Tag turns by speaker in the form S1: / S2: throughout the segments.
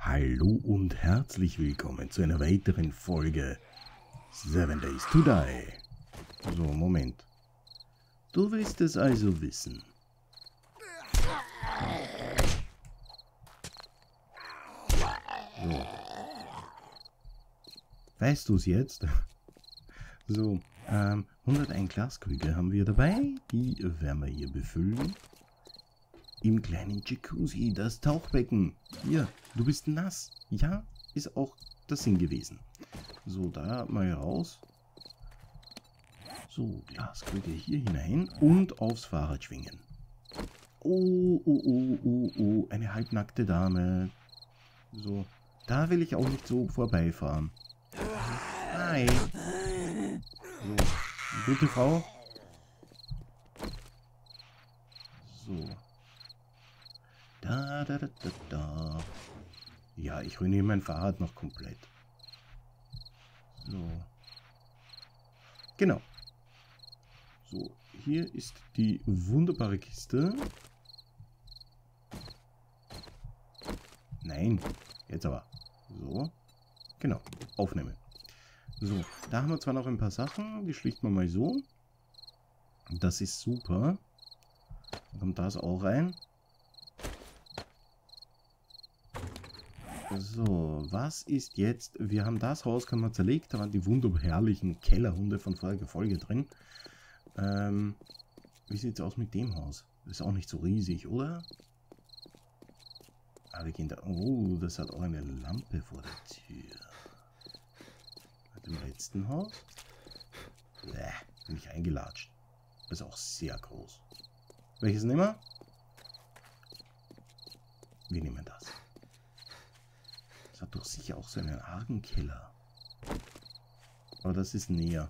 S1: Hallo und herzlich willkommen zu einer weiteren Folge 7 Days to Die. So, Moment. Du willst es also wissen. So. Weißt du es jetzt? So, 101 Glaskrüge haben wir dabei. Die werden wir hier befüllen. Im kleinen Jacuzzi, das Tauchbecken. Hier, du bist nass. Ja, ist auch der Sinn gewesen. So, da mal raus. So, Glaskrüge hier hinein und aufs Fahrrad schwingen. Oh, oh, oh, oh, oh, eine halbnackte Dame. So, da will ich auch nicht so vorbeifahren. Hi. So, gute Frau. So. Da. Ja, ich ruiniere mein Fahrrad noch komplett. So. Genau. So, hier ist die wunderbare Kiste. Nein, jetzt aber. So. Genau, aufnehmen. So, da haben wir zwar noch ein paar Sachen, die schlichten wir mal so. Das ist super. Dann kommt das auch rein. So, was ist jetzt? Wir haben das Haus, kann man zerlegt, da waren die wunderherrlichen Kellerhunde von voriger Folge drin. Wie sieht es aus mit dem Haus? Ist auch nicht so riesig, oder? Ah, wir gehen da. Oh, das hat auch eine Lampe vor der Tür. Mit dem letzten Haus? Bin ich eingelatscht. Ist auch sehr groß. Welches nehmen wir? Wir nehmen das. Das hat doch sicher auch so einen argen Keller. Aber das ist näher.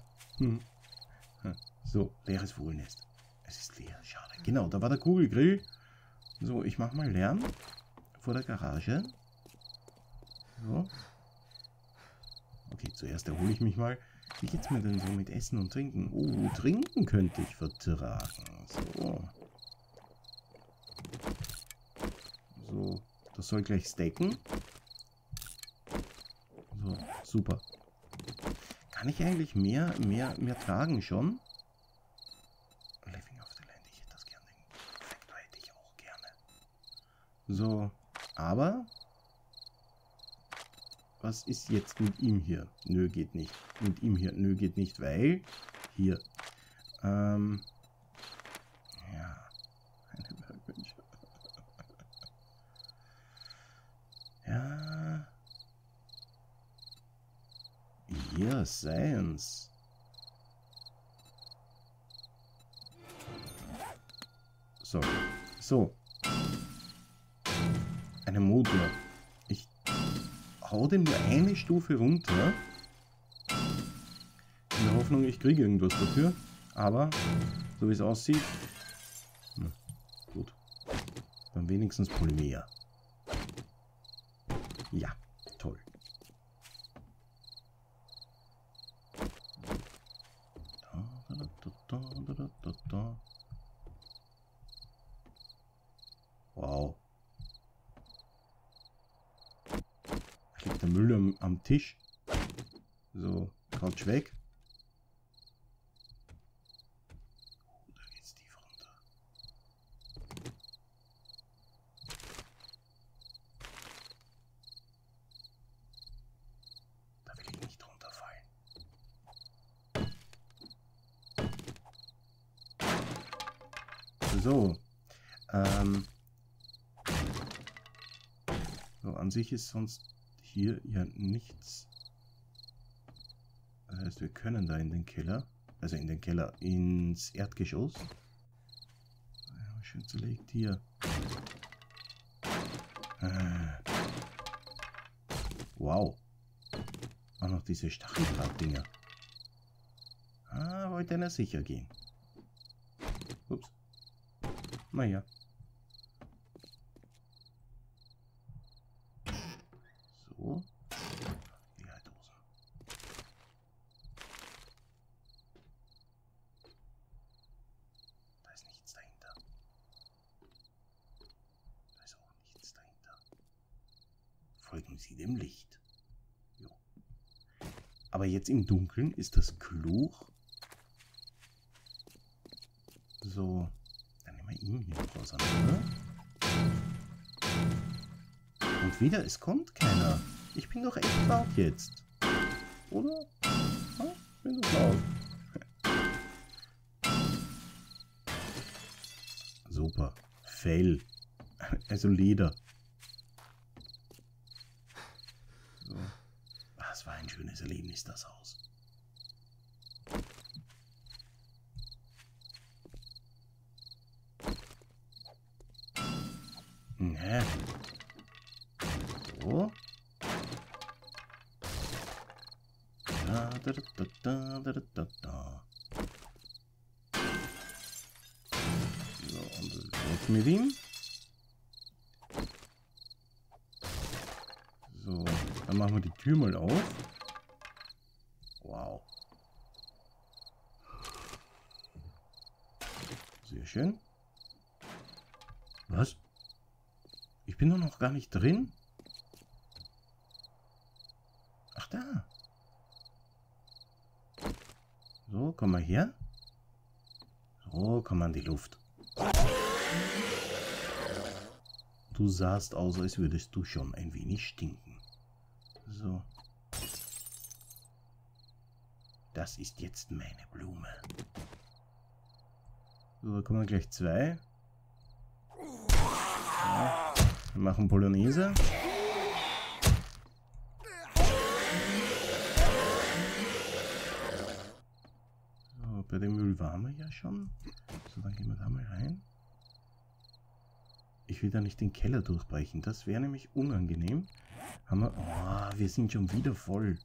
S1: So, leeres Vogelnest. Es ist leer, schade. Genau, da war der Kugelgrill. So, ich mache mal Lärm vor der Garage. So. Okay, zuerst erhole ich mich mal. Wie geht's mir denn so mit Essen und Trinken? Oh, Trinken könnte ich vertragen. So. So, das soll gleich stacken. So, super. Kann ich eigentlich mehr tragen schon? Living of the Land, ich hätte das gerne. Den Faktor hätte ich auch gerne. So, aber was ist jetzt mit ihm hier? Nö, geht nicht. Mit ihm hier, nö, geht nicht, weil hier, ja, eine Workbench. Ja. Hier, Science. So. So. Eine Motor. Ich hau den nur eine Stufe runter. In der Hoffnung, ich kriege irgendwas dafür. Aber, so wie es aussieht, gut. Dann wenigstens Polymer. Ja, toll. Wow. Da liegt der Müll am Tisch. So, Couch weg. Da geht's tief runter. Da will ich nicht runterfallen. So. So, an sich ist sonst hier ja nichts. Das heißt, wir können da in den Keller. Also in den Keller, ins Erdgeschoss. Ja, schön zerlegt hier. Wow. Auch noch diese Stacheldrahtdinger. Ah, wollte einer sicher gehen. Ups. Naja. So. Die Haltdose. Da ist nichts dahinter. Da ist auch nichts dahinter. Folgen Sie dem Licht. Jo. Aber jetzt im Dunkeln ist das klug. So, dann nehmen wir ihn hier noch auseinander. Und wieder, es kommt keiner. Ich bin doch echt laut jetzt. Oder? Ja, ich bin doch laut. Super. Fell. Also Leder. So. Das war ein schönes Erlebnis, das Haus. Ne. So. Da. So, und weg mit ihm. So, dann machen wir die Tür mal auf. Wow. Sehr schön. Was? Ich bin doch noch gar nicht drin. Ach, da. So, komm mal her. So, komm an die Luft. Du sahst aus, als würdest du schon ein wenig stinken. So. Das ist jetzt meine Blume. So, da kommen gleich zwei. Ja, wir machen Polonaise. So, bei dem Müll waren wir ja schon. So, dann gehen wir da mal rein. Ich will da nicht den Keller durchbrechen. Das wäre nämlich unangenehm. Haben wir... Oh, wir sind schon wieder voll.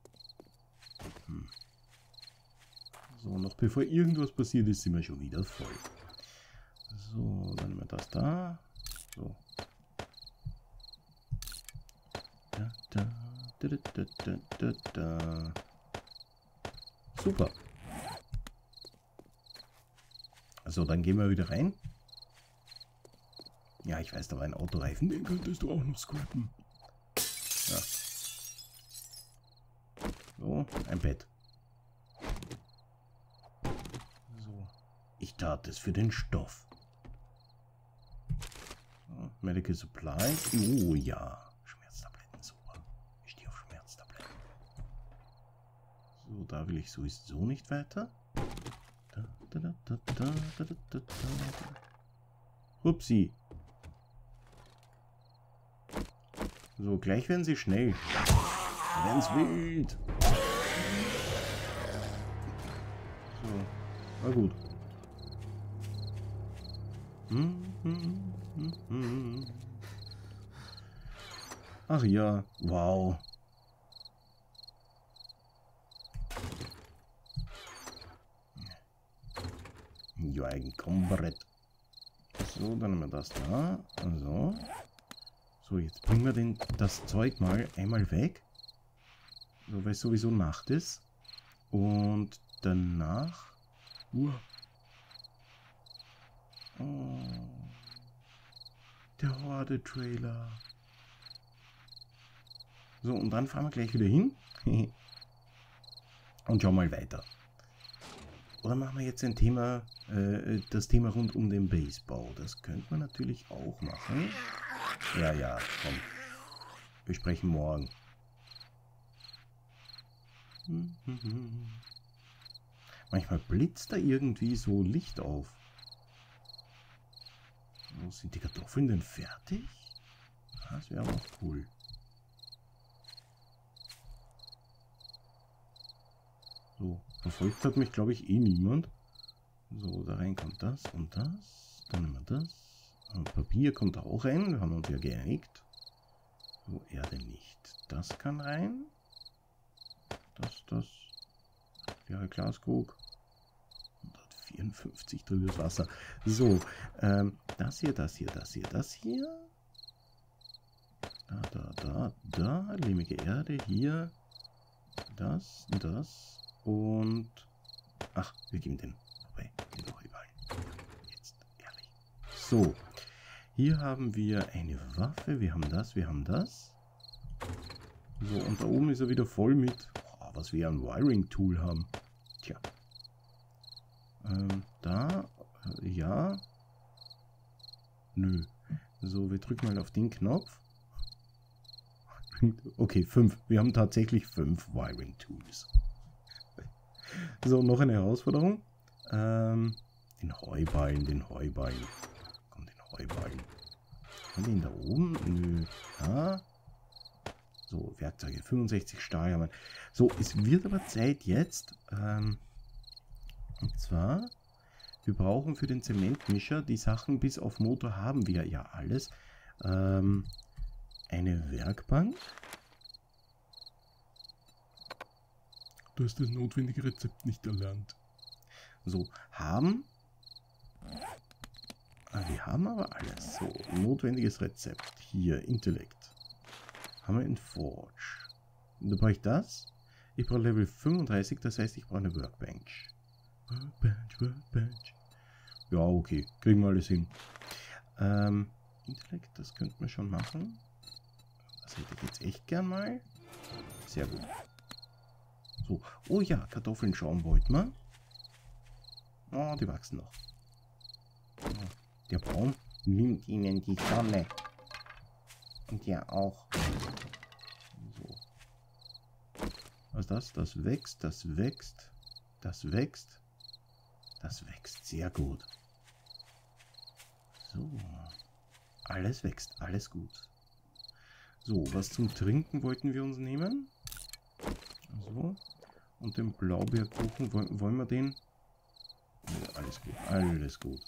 S1: So, noch bevor irgendwas passiert ist, sind wir schon wieder voll. So, dann nehmen wir das da. So. Da. Super. So, dann gehen wir wieder rein. Ja, ich weiß, da war ein Autoreifen. Den könntest du auch noch scrappen. Ja. So, ein Bett. So. Ich tat es für den Stoff. So, Medical Supplies. Oh ja. Schmerztabletten, super. Ich stehe auf Schmerztabletten. So, da will ich sowieso nicht weiter. Upsi. So, gleich werden sie schnell. Werden es wild. So, na gut. Ach ja, wow. Ja, ein Kombrett. So, dann haben wir das da. Also. So, jetzt bringen wir das Zeug mal einmal weg. So, weil es sowieso Nacht ist. Und danach... Oh, der Horde-Trailer. So, und dann fahren wir gleich wieder hin. Und schauen mal weiter. Oder machen wir jetzt ein Thema, das Thema rund um den Basebau. Das könnte man natürlich auch machen. Ja, komm. Wir sprechen morgen. Manchmal blitzt da irgendwie so Licht auf. So, sind die Kartoffeln denn fertig? Das wäre auch cool. So, verfolgt hat mich, glaube ich, eh niemand. So, da rein kommt das und das. Dann nehmen wir das. Und Papier kommt da auch rein. Wir haben uns ja geeinigt. So, Erde nicht. Das kann rein. Das. Ja, Glaskrug. 154 trübes Wasser. So, das hier. Da. Lehmige Erde. Hier. Das. Und... Ach, wir geben den... Wobei, den noch überall. Jetzt, ehrlich. So. Hier haben wir eine Waffe. Wir haben das. So, und da oben ist er wieder voll mit, was wir ein Wiring-Tool haben. Tja. Ja. Nö. So, wir drücken mal auf den Knopf. Okay, 5. Wir haben tatsächlich 5 Wiring-Tools. So, noch eine Herausforderung. Den Heuballen. Komm, den Heuballen. Haben wir ihn da oben? Nö. Ja. So, Werkzeuge. 65 Stahljammern. So, es wird aber Zeit jetzt. Und zwar, wir brauchen für den Zementmischer die Sachen, bis auf Motor haben wir ja alles. Eine Werkbank. Du hast das notwendige Rezept nicht erlernt. So, haben. Wir haben aber alles. So, notwendiges Rezept. Hier, Intellekt. Haben wir in Forge. Da brauche ich das. Ich brauche Level 35, das heißt, ich brauche eine Workbench. Workbench. Ja, okay. Kriegen wir alles hin. Intellekt, das könnte man schon machen. Das hätte ich jetzt echt gern mal. Sehr gut. So. Oh ja, Kartoffeln schauen wollten wir. Oh, die wachsen noch. Oh, der Baum nimmt ihnen die Sonne. Und ja auch. So. Was ist das? Das wächst, das wächst, das wächst. Das wächst sehr gut. So. Alles wächst, alles gut. So, was zum Trinken wollten wir uns nehmen? So. Und den Blaubeerkuchen, wollen wir den? Ja, alles gut, alles gut.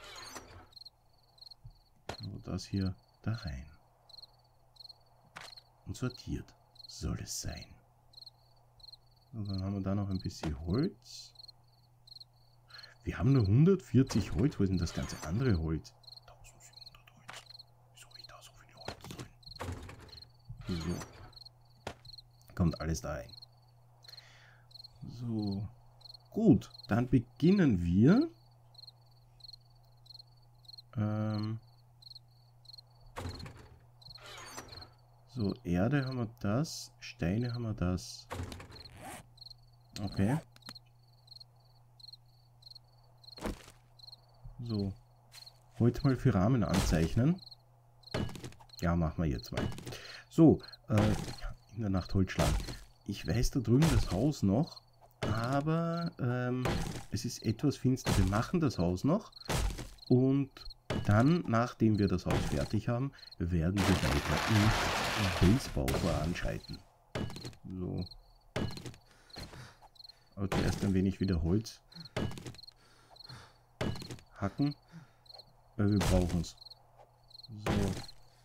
S1: So, das hier da rein. Und sortiert soll es sein. Und dann haben wir da noch ein bisschen Holz. Wir haben nur 140 Holz. Wo ist denn das ganze andere Holz? 1700 Holz. Wieso habe ich da so viel Holz drin? So. Kommt alles da rein. So. Gut, dann beginnen wir. So, Erde haben wir das. Steine haben wir das. Okay. So. Heute mal für Rahmen anzeichnen. Ja, machen wir jetzt mal. So, in der Nacht Holz schlagen. Ich weiß da drüben das Haus noch, aber es ist etwas finster. Wir machen das Haus noch und dann, nachdem wir das Haus fertig haben, werden wir weiter im Holzbau voranschreiten. So. Aber zuerst ein wenig wieder Holz hacken, weil wir brauchen es. So.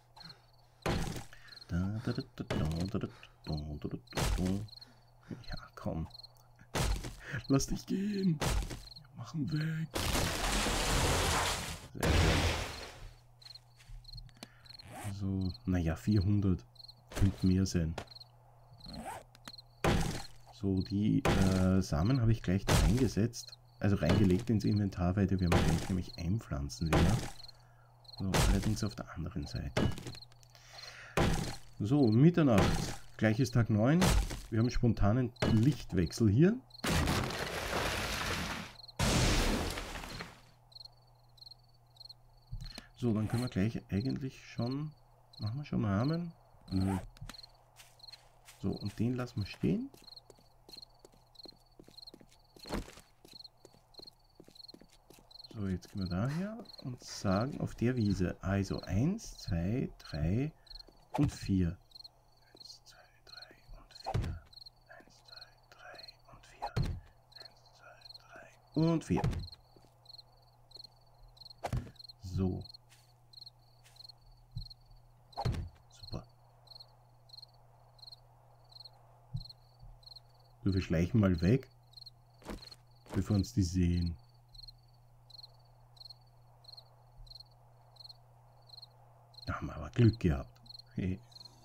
S1: Ja, komm. Lass dich gehen. Wir machen weg. Sehr schön. So, naja, 400. Könnte mehr sein. So, die Samen habe ich gleich da reingesetzt. Also reingelegt ins Inventar, weil wir gleich nämlich einpflanzen wieder. So, allerdings auf der anderen Seite. So, Mitternacht. Gleich ist Tag 9. Wir haben spontanen Lichtwechsel hier. So, dann können wir gleich eigentlich schon... Machen wir schon Rahmen? Nö. So, und den lassen wir stehen. So, jetzt gehen wir daher und sagen auf der Wiese, also 1, 2, 3 und 4. 1, 2, 3 und 4. 1, 2, 3 und 4. 1, 2, 3 und 4. So. Super. So, wir schleichen mal weg, bevor uns die sehen. Da haben wir aber Glück gehabt. Hey.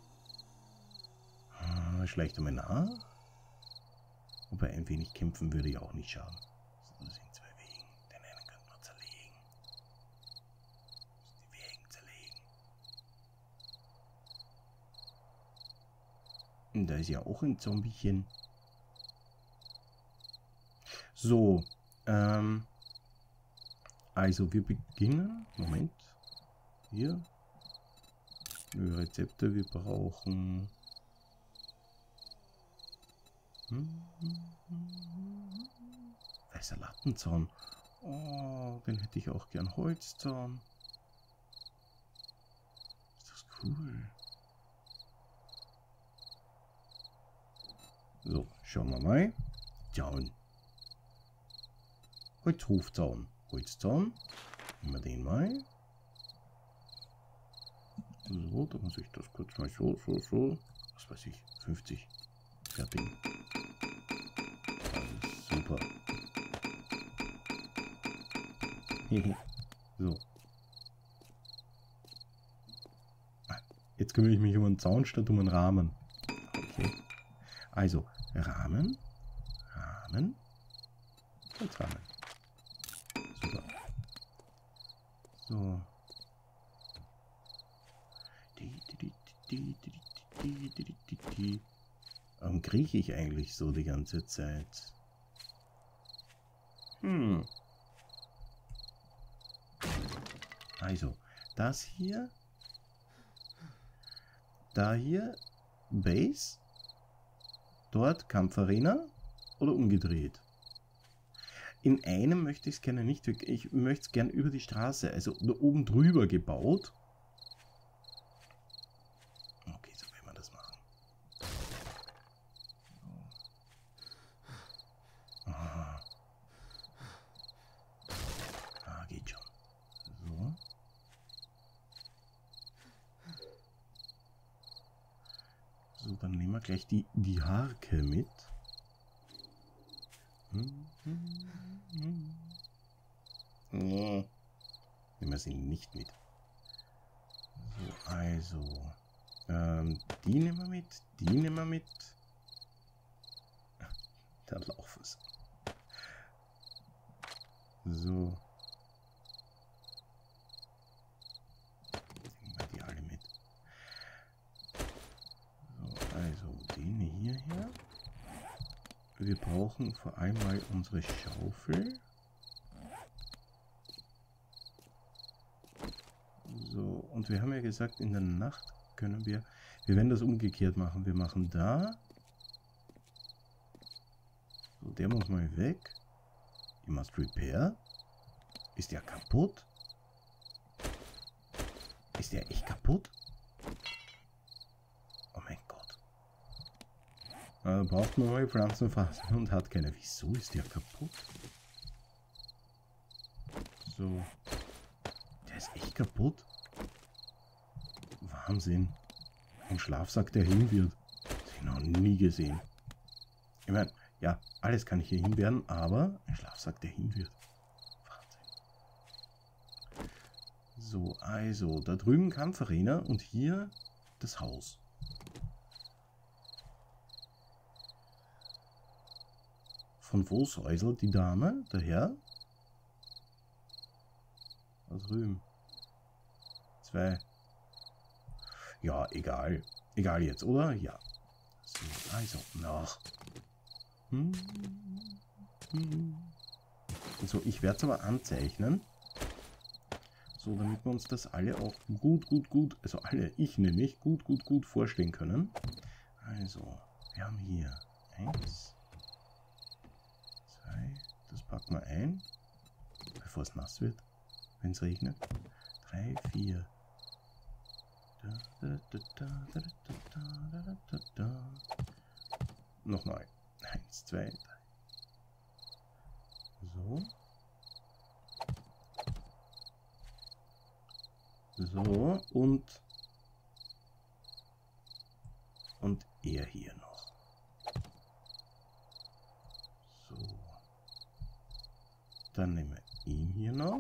S1: Schleicht einmal nach. Wobei ein wenig kämpfen würde ja auch nicht schaden. So, das sind zwei Wegen. Den einen könnte man zerlegen. Die Wegen zerlegen. Und da ist ja auch ein Zombiechen. So, also wir beginnen. Moment. Hier. Neue Rezepte. Wir brauchen. Weißer Lattenzaun. Oh, den hätte ich auch gern. Holzzaun. Ist das cool. So, schauen wir mal. Zaun. Holzhofzaun. Holzzaun. Nehmen wir den mal. So, da muss ich das kurz mal so. Was weiß ich, 50. Fertig. Alles super. So. Jetzt kümmere ich mich um einen Zaun statt um einen Rahmen. Okay. Also, Rahmen. Holzrahmen. Super. So. Warum kriege ich eigentlich so die ganze Zeit? Also, das hier. Da hier. Base. Dort Kampfarena. Oder umgedreht. In einem möchte ich es gerne nicht. Ich möchte es gerne über die Straße. Also da oben drüber gebaut. Okay, so werden wir das machen. Geht schon. So. So, dann nehmen wir gleich die Harke mit. Nee. Nehmen wir sie nicht mit. So, also. Die nehmen wir mit. Die nehmen wir mit. Der Laufes. So. Nehmen wir die alle mit. So, also den hierher. Wir brauchen vor allem mal unsere Schaufel. So, und wir haben ja gesagt, in der Nacht können wir werden das umgekehrt machen. Wir machen da. So, der muss mal weg. You must repair. Ist der kaputt? Ist der echt kaputt? Oh mein Gott. Braucht man neue Pflanzenfaser und hat keine. Wieso ist der kaputt? So. Der ist echt kaputt. Wahnsinn. Ein Schlafsack, der hin wird. Das habe ich noch nie gesehen. Ich meine, ja, alles kann hier hin werden, aber ein Schlafsack, der hin wird. Wahnsinn. So, also, da drüben Kampfarena und hier das Haus. Von wo säuselt die Dame? Der Herr? Da drüben. 2. Ja, egal. Egal jetzt, oder? Ja. So, also, nach. So, ich werde es aber anzeichnen. So, damit wir uns das alle auch gut, also alle, ich nämlich, gut vorstellen können. Also, wir haben hier 1, 2, das packen wir ein, bevor es nass wird, wenn es regnet. 3, 4. Nochmal. 1, 2, 3. So. So, und er hier noch. So. Dann nehmen wir ihn hier noch.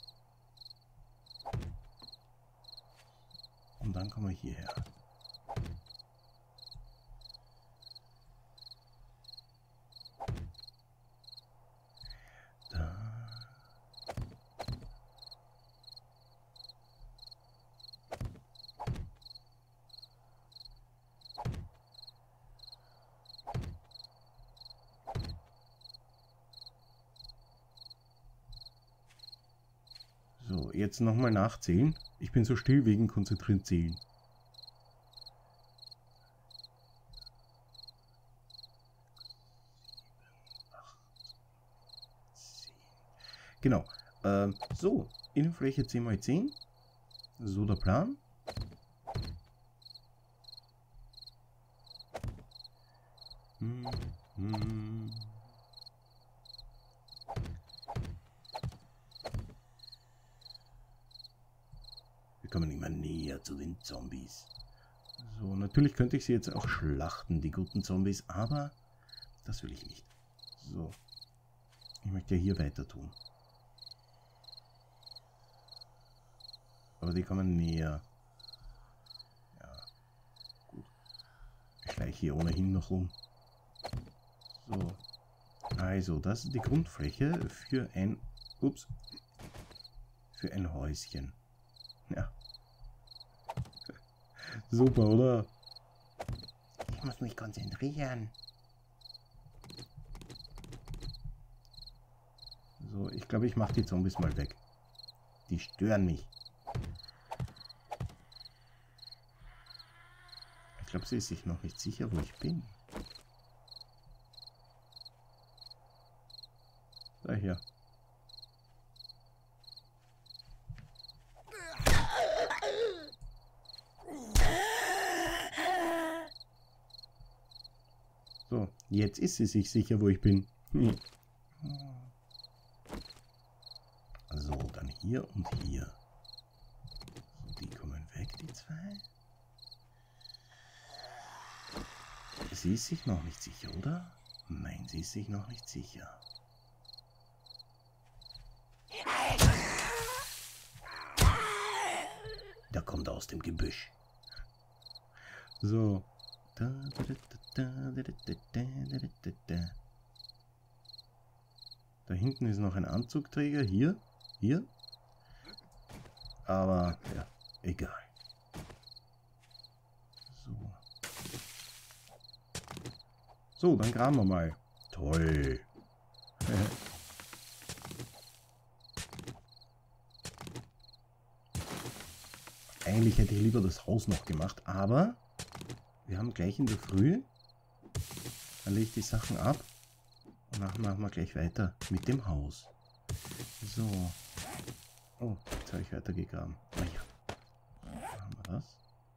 S1: Und dann kommen wir hierher. jetzt nochmal nachzählen. Ich bin so still wegen konzentrieren zählen. Genau. So, Innenfläche 10×10. So der Plan. Wir kommen immer näher zu den Zombies. So, natürlich könnte ich sie jetzt auch schlachten, die guten Zombies, aber das will ich nicht. So. Ich möchte ja hier weiter tun. Aber die kommen näher. Ja, gut. Ich schleiche hier ohnehin noch rum. So. Also, das ist die Grundfläche für ein... Ups. Für ein Häuschen. Ja. Super, oder? Ich muss mich konzentrieren. So, ich glaube, ich mache die Zombies mal weg. Die stören mich. Ich glaube, sie ist sich noch nicht sicher, wo ich bin. Da hier. So, jetzt ist sie sich sicher, wo ich bin. So, dann hier und hier. So, die kommen weg, die zwei. Sie ist sich noch nicht sicher, oder? Nein, sie ist sich noch nicht sicher. Da kommt er aus dem Gebüsch. So. Da hinten ist noch ein Anzugträger. Hier. Hier. Aber, ja, egal. So. So, dann graben wir mal. Toll. Eigentlich hätte ich lieber das Haus noch gemacht, aber wir haben gleich in der Früh. Dann lege ich die Sachen ab und nachher machen wir gleich weiter mit dem Haus. So. Oh, jetzt habe ich weiter gegraben. Naja. Machen wir das.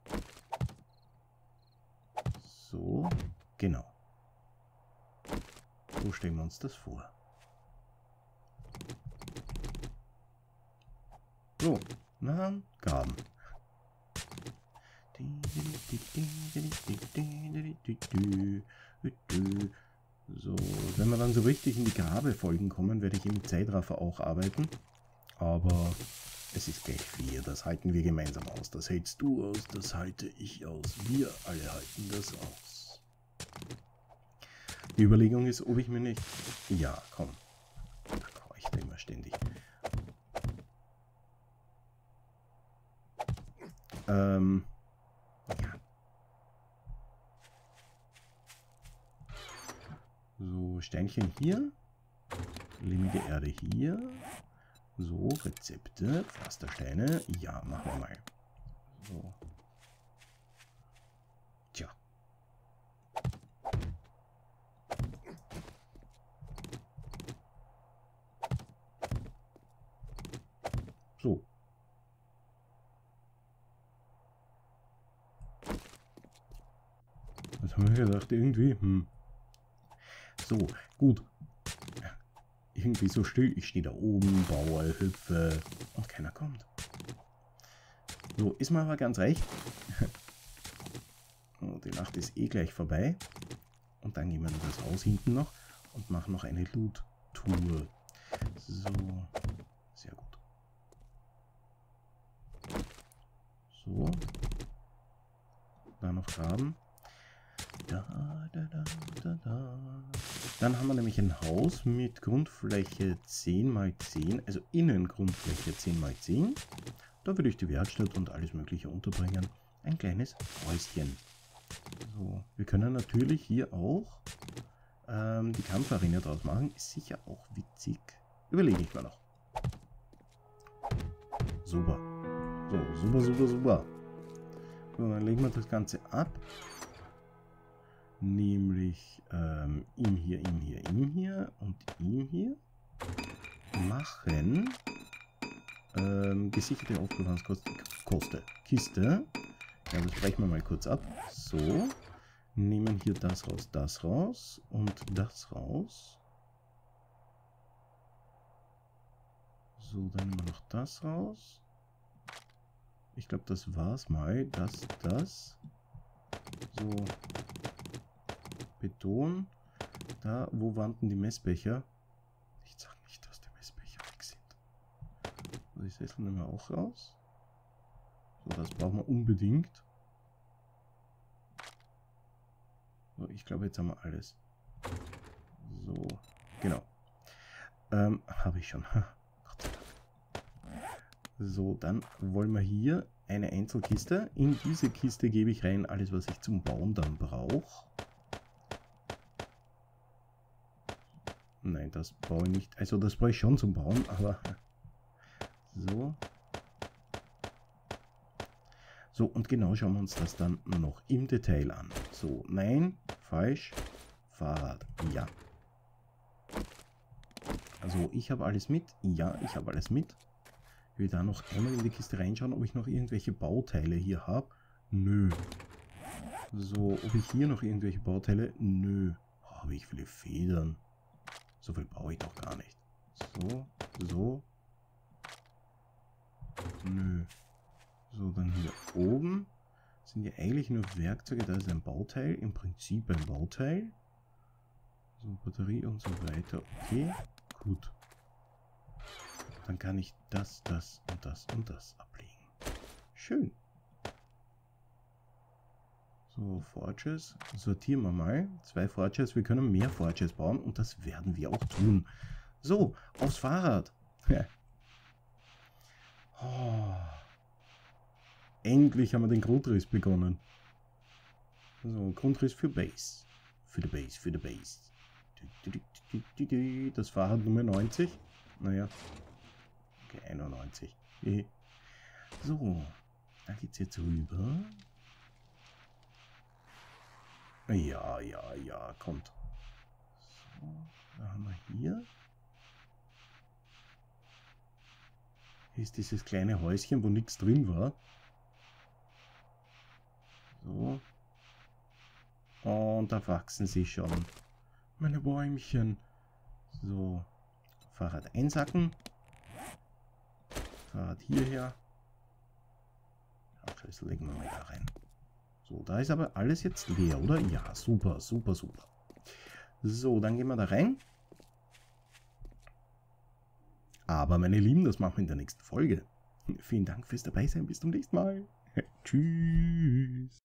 S1: So, genau. So stellen wir uns das vor. So, na, graben. So, wenn wir dann so richtig in die Grabefolgen kommen, werde ich im Zeitraffer auch arbeiten. Aber es ist gleich 4, das halten wir gemeinsam aus. Das hältst du aus, das halte ich aus. Wir alle halten das aus. Die Überlegung ist, ob ich mir nicht... Ja, komm. Ich da immer ständig. Ja. So, Steinchen hier. Lehmige Erde hier. So, Rezepte, Pflastersteine. Ja, machen wir mal. So. Tja. So. Was haben wir gedacht? Irgendwie, So, gut. Irgendwie so still. Ich stehe da oben, baue, hüpfe und keiner kommt. So, ist mir aber ganz recht. Oh, die Nacht ist eh gleich vorbei. Und dann gehen wir in das Haus hinten noch und machen noch eine Loot-Tour. So, sehr gut. So. Da noch graben. Dann haben wir nämlich ein Haus mit Grundfläche 10×10, also Innengrundfläche 10×10. Da würde ich die Werkstatt und alles mögliche unterbringen. Ein kleines Häuschen. So, wir können natürlich hier auch die Kampfarena draus machen. Ist sicher auch witzig. Überlege ich mal noch. Super. So, super, super, super. So, dann legen wir das Ganze ab. Nämlich ihn hier, ihn hier, ihn hier und ihn hier. Machen gesicherte Aufbewahrungskoste. Kiste. Ja, das brechen wir mal kurz ab. So. Nehmen hier das raus und das raus. So, dann nehmen wir noch das raus. Ich glaube, das war's mal. Das. So. Beton. Da, wo waren denn die Messbecher? Ich sag nicht, dass die Messbecher weg sind. So, die Sessel nehmen wir auch raus. So, das brauchen wir unbedingt. So, ich glaube, jetzt haben wir alles. So, genau. Habe ich schon. Gott sei Dank. So, dann wollen wir hier eine Einzelkiste. In diese Kiste gebe ich rein alles, was ich zum Bauen dann brauche. Nein, das brauche ich nicht. Also das brauche ich schon zum Bauen, aber so. So, und genau schauen wir uns das dann noch im Detail an. So, nein, falsch. Fahrrad, ja. Also, ich habe alles mit. Ja, ich habe alles mit. Ich will da noch einmal in die Kiste reinschauen, ob ich noch irgendwelche Bauteile hier habe. Nö. So, ob ich hier noch irgendwelche Bauteile? Nö. Oh, wie viele Federn. So viel brauche ich doch gar nicht. So, so. Nö. So, dann hier oben sind ja eigentlich nur Werkzeuge. Da ist ein Bauteil, im Prinzip ein Bauteil. So, Batterie und so weiter. Okay, gut. Dann kann ich das und das und das ablegen. Schön. So, Forges. Sortieren wir mal. 2 Forges. Wir können mehr Forges bauen und das werden wir auch tun. So, aufs Fahrrad. Oh. Endlich haben wir den Grundriss begonnen. So, Grundriss für Base. Für die Base, für die Base. Das Fahrrad Nummer 90. Naja. Okay, 91. So, da geht's jetzt rüber. Ja, ja, ja, kommt. So, da haben wir hier. Hier ist dieses kleine Häuschen, wo nichts drin war. So. Und da wachsen sie schon. Meine Bäumchen. So. Fahrrad einsacken. Fahrrad hierher. Schlüssel legen wir mal da rein. So, da ist aber alles jetzt leer, oder? Ja, super, super, super. So, dann gehen wir da rein. Aber meine Lieben, das machen wir in der nächsten Folge. Vielen Dank fürs Dabeisein. Bis zum nächsten Mal. Tschüss.